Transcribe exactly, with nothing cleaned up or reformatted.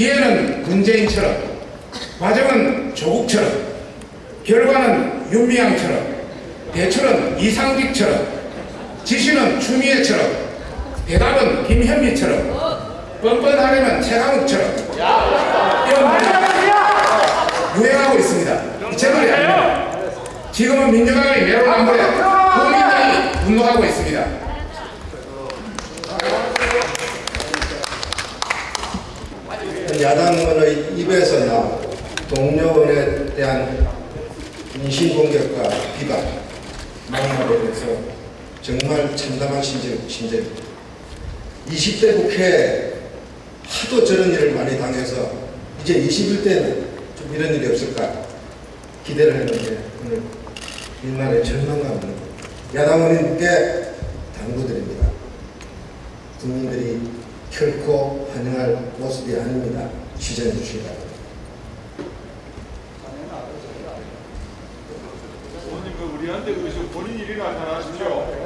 기회는 문재인처럼, 과정은 조국처럼, 결과는 윤미향처럼, 대출은 이상직처럼, 지시는 추미애처럼, 대답은 김현미처럼, 뻔뻔하려면 최강욱처럼 이런 말이 유행하고 있습니다. 제 말이 아닙니다. 지금은 민주당의 내로남불에 국민들이 분노하고 있습니다. 야당의 입에서나 동료원에 대한 인신공격과 비방, 망언에 대해서 정말 참담한 심정입니다. 이십 대 국회에 하도 저런 일을 많이 당해서 이제 이십일 대는 좀 이런 일이 없을까 기대를 했는데 오늘 일말의 절망감을 야당원님께 당부드립니다. 국민들이 결코 환영할 모습이 아닙니다. 시전해 주시기 바랍니다. 의원님, 그 우리한테 그 본인 일이나 잘 하십시오.